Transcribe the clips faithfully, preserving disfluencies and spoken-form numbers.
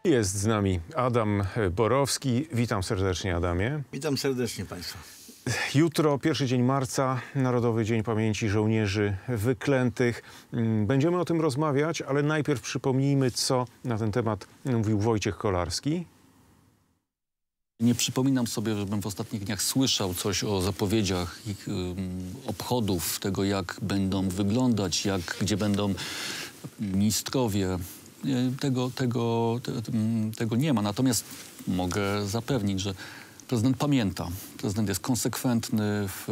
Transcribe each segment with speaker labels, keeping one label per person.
Speaker 1: Jest z nami Adam Borowski. Witam serdecznie, Adamie.
Speaker 2: Witam serdecznie Państwa.
Speaker 1: Jutro, pierwszy dzień marca, Narodowy Dzień Pamięci Żołnierzy Wyklętych. Będziemy o tym rozmawiać, ale najpierw przypomnijmy, co na ten temat mówił Wojciech Kolarski.
Speaker 3: Nie przypominam sobie, żebym w ostatnich dniach słyszał coś o zapowiedziach ich um, obchodów, tego jak będą wyglądać, jak, gdzie będą ministrowie. Tego, tego, te, tego nie ma. Natomiast mogę zapewnić, że prezydent pamięta. Prezydent jest konsekwentny, w,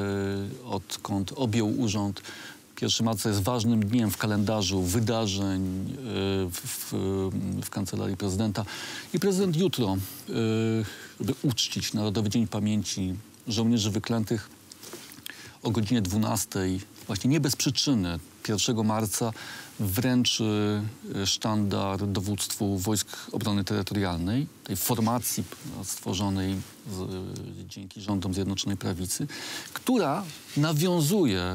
Speaker 3: odkąd objął urząd. pierwszy marca jest ważnym dniem w kalendarzu wydarzeń w, w, w Kancelarii Prezydenta. I prezydent jutro, żeby uczcić Narodowy Dzień Pamięci Żołnierzy Wyklętych, o godzinie dwunastej, właśnie nie bez przyczyny, pierwszego marca wręczy sztandar dowództwu Wojsk Obrony Terytorialnej, tej formacji stworzonej z, dzięki rządom Zjednoczonej Prawicy, która nawiązuje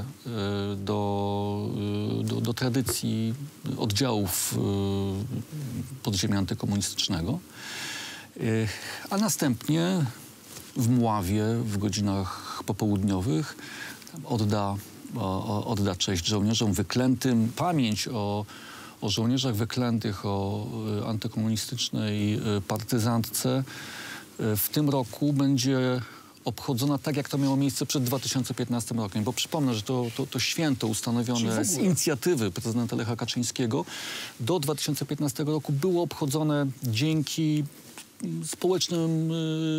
Speaker 3: do, do, do tradycji oddziałów podziemia antykomunistycznego, a następnie w Mławie w godzinach popołudniowych odda O, odda cześć żołnierzom wyklętym, pamięć o, o żołnierzach wyklętych, o y, antykomunistycznej y, partyzantce y, w tym roku będzie obchodzona tak, jak to miało miejsce przed dwa tysiące piętnastym rokiem. Bo przypomnę, że to, to, to święto ustanowione z inicjatywy prezydenta Lecha Kaczyńskiego do dwa tysiące piętnastego roku było obchodzone dzięki społecznym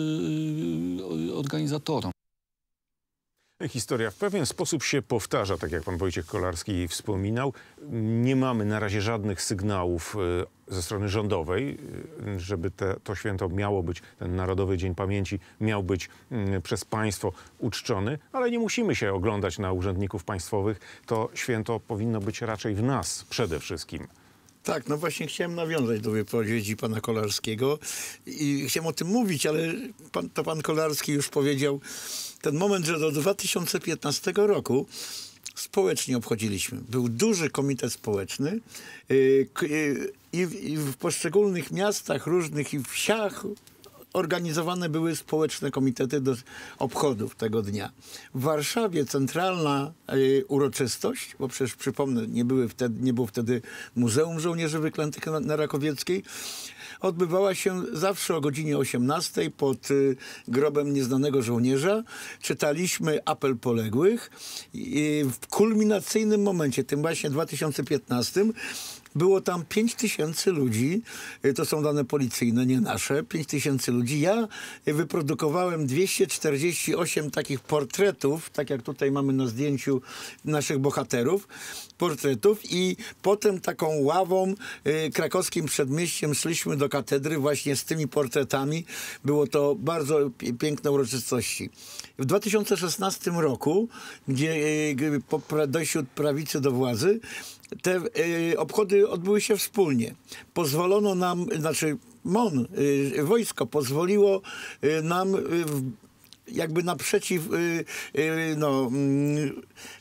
Speaker 3: y, organizatorom.
Speaker 1: Historia w pewien sposób się powtarza, tak jak pan Wojciech Kolarski wspominał. Nie mamy na razie żadnych sygnałów ze strony rządowej, żeby te, to święto miało być, ten Narodowy Dzień Pamięci miał być przez państwo uczczony, ale nie musimy się oglądać na urzędników państwowych. To święto powinno być raczej w nas przede wszystkim.
Speaker 2: Tak, no właśnie chciałem nawiązać do wypowiedzi pana Kolarskiego i chciałem o tym mówić, ale pan, to pan Kolarski już powiedział ten moment, że do dwa tysiące piętnastego roku społecznie obchodziliśmy. Był duży komitet społeczny yy, yy, i, w, i w poszczególnych miastach różnych i wsiach organizowane były społeczne komitety do obchodów tego dnia. W Warszawie centralna y, uroczystość, bo przecież przypomnę, nie, były wtedy, nie było wtedy Muzeum Żołnierzy Wyklętych na, na Rakowieckiej, odbywała się zawsze o godzinie osiemnastej pod y, grobem nieznanego żołnierza. Czytaliśmy apel poległych i w kulminacyjnym momencie, tym właśnie dwa tysiące piętnastym, było tam pięć tysięcy ludzi, to są dane policyjne, nie nasze, pięć tysięcy ludzi. Ja wyprodukowałem dwieście czterdzieści osiem takich portretów, tak jak tutaj mamy na zdjęciu naszych bohaterów, portretów i potem taką ławą y, krakowskim przedmieściem szliśmy do katedry właśnie z tymi portretami. Było to bardzo piękne uroczystości. W dwa tysiące szesnastym roku, gdzie y, po dojściu prawicy do władzy, te y, obchody odbyły się wspólnie. Pozwolono nam, znaczy M O N, y, wojsko pozwoliło y, nam y, jakby naprzeciw y, y, no, y,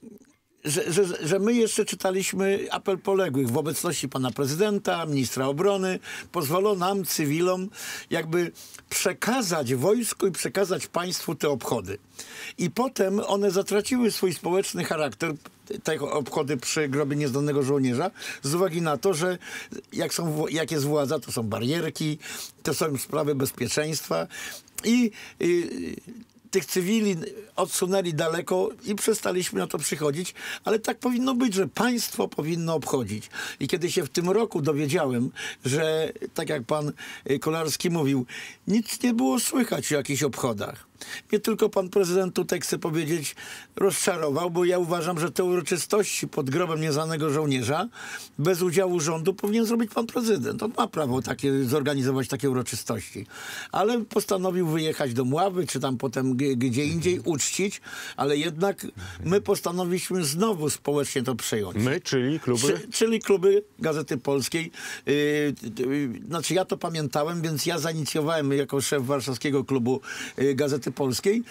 Speaker 2: Że, że, że my jeszcze czytaliśmy apel poległych w obecności pana prezydenta, ministra obrony. Pozwolono nam, cywilom, jakby przekazać wojsku i przekazać państwu te obchody. I potem one zatraciły swój społeczny charakter, te obchody przy grobie nieznanego żołnierza, z uwagi na to, że jak, są, jak jest władza, to są barierki, to są sprawy bezpieczeństwa i... i tych cywili odsunęli daleko i przestaliśmy na to przychodzić, ale tak powinno być, że państwo powinno obchodzić. I kiedy się w tym roku dowiedziałem, że tak jak pan Kolarski mówił, nic nie było słychać o jakichś obchodach. Mnie tylko pan prezydent tutaj, chcę powiedzieć, rozczarował, bo ja uważam, że te uroczystości pod grobem nieznanego żołnierza bez udziału rządu powinien zrobić pan prezydent. On ma prawo takie, zorganizować takie uroczystości. Ale postanowił wyjechać do Mławy, czy tam potem gdzie indziej uczcić, ale jednak my postanowiliśmy znowu społecznie to przejąć.
Speaker 1: My, czyli kluby?
Speaker 2: Czy, czyli kluby Gazety Polskiej. Yy, yy, znaczy ja to pamiętałem, więc ja zainicjowałem jako szef warszawskiego klubu yy, Gazety Polskiej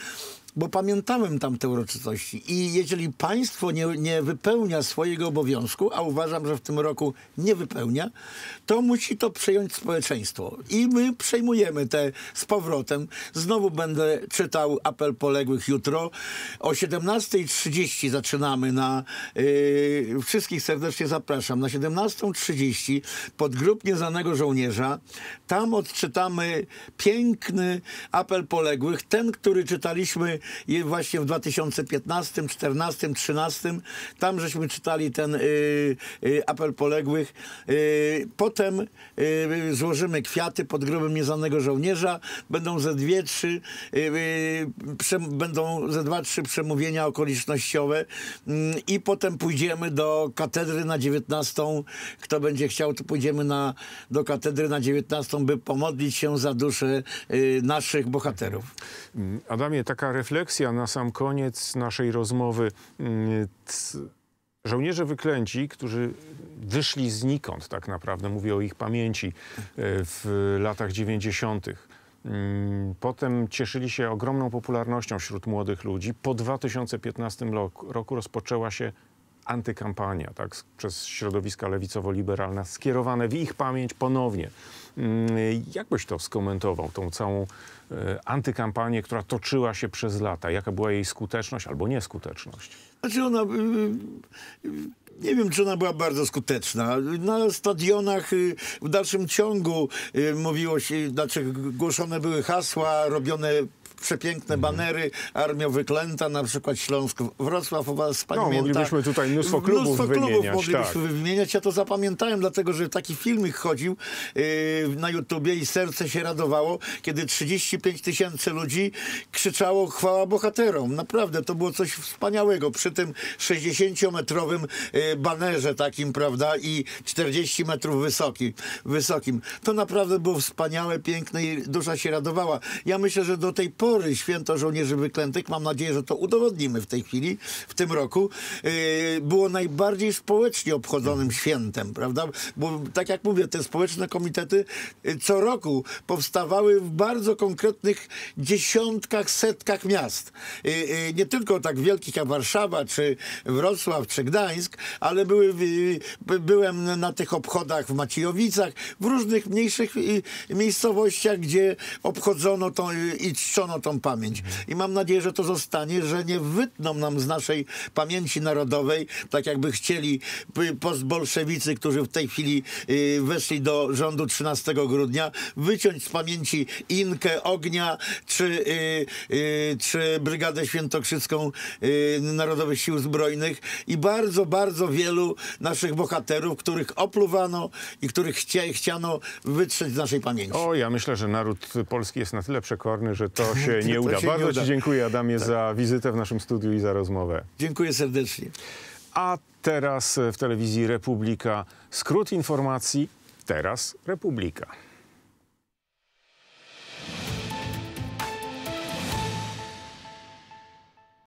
Speaker 2: bo pamiętałem tamte uroczystości. I jeżeli państwo nie, nie wypełnia swojego obowiązku, a uważam, że w tym roku nie wypełnia, to musi to przejąć społeczeństwo. I my przejmujemy te z powrotem. Znowu będę czytał apel poległych jutro. O siedemnastej trzydzieści zaczynamy na... Yy, wszystkich serdecznie zapraszam. Na siedemnastą trzydzieści pod Grób Nieznanego Żołnierza. Tam odczytamy piękny apel poległych. Ten, który czytaliśmy właśnie w dwa tysiące piętnastym, czternastym, trzynastym. Tam żeśmy czytali ten y, y, apel poległych. Y, potem y, złożymy kwiaty pod Grobem Nieznanego Żołnierza. Będą ze dwie, trzy y, y, prze, będą ze dwa, trzy przemówienia okolicznościowe y, i potem pójdziemy do katedry na dziewiętnastą. Kto będzie chciał, to pójdziemy na, do katedry na dziewiętnastą, by pomodlić się za duszę y, naszych bohaterów.
Speaker 1: Adamie, taka refleksja na sam koniec naszej rozmowy. Żołnierze wyklęci, którzy wyszli znikąd tak naprawdę, mówię o ich pamięci, w latach dziewięćdziesiątych. Potem cieszyli się ogromną popularnością wśród młodych ludzi. Po dwa tysiące piętnastym roku rozpoczęła się antykampania, tak, przez środowiska lewicowo-liberalne, skierowane w ich pamięć ponownie. Jak byś to skomentował, tą całą antykampanię, która toczyła się przez lata? Jaka była jej skuteczność albo nieskuteczność?
Speaker 2: Znaczy ona... Nie wiem, czy ona była bardzo skuteczna. Na stadionach w dalszym ciągu mówiło się, znaczy głoszone były hasła, robione przepiękne banery, Armia Wyklęta, na przykład Śląsk, Wrocław, u was pamięta.
Speaker 1: No, moglibyśmy tutaj mnóstwo klubów
Speaker 2: mnóstwo
Speaker 1: wymieniać.
Speaker 2: klubów moglibyśmy
Speaker 1: tak.
Speaker 2: wymieniać. Ja to zapamiętałem, dlatego że taki filmik chodził yy, na YouTubie i serce się radowało, kiedy trzydzieści pięć tysięcy ludzi krzyczało chwała bohaterom. Naprawdę, to było coś wspaniałego. Przy tym sześćdziesięciometrowym yy, banerze takim, prawda, i czterdzieści metrów wysoki, wysokim. To naprawdę było wspaniałe, piękne i dusza się radowała. Ja myślę, że do tej pory Święto Żołnierzy Wyklętych, mam nadzieję, że to udowodnimy w tej chwili, w tym roku, yy, było najbardziej społecznie obchodzonym świętem, prawda? Bo tak jak mówię, te społeczne komitety yy, co roku powstawały w bardzo konkretnych dziesiątkach, setkach miast. Yy, yy, nie tylko tak wielkich jak Warszawa, czy Wrocław, czy Gdańsk, ale były, yy, byłem na tych obchodach w Maciejowicach, w różnych mniejszych yy, miejscowościach, gdzie obchodzono to yy, i czczono tą pamięć. I mam nadzieję, że to zostanie, że nie wytną nam z naszej pamięci narodowej, tak jakby chcieli postbolszewicy, którzy w tej chwili y, weszli do rządu trzynastego grudnia, wyciąć z pamięci Inkę, Ognia, czy, y, y, czy Brygadę Świętokrzycką y, Narodowych Sił Zbrojnych i bardzo, bardzo wielu naszych bohaterów, których opluwano i których chcia, chciano wytrzeć z naszej pamięci.
Speaker 1: O, ja myślę, że naród polski jest na tyle przekorny, że to się nie
Speaker 2: To
Speaker 1: uda.
Speaker 2: się
Speaker 1: Bardzo
Speaker 2: nie uda.
Speaker 1: Ci dziękuję, Adamie,
Speaker 2: Tak.
Speaker 1: za wizytę w naszym studiu i za rozmowę.
Speaker 2: Dziękuję serdecznie.
Speaker 1: A teraz w telewizji Republika skrót informacji. Teraz Republika.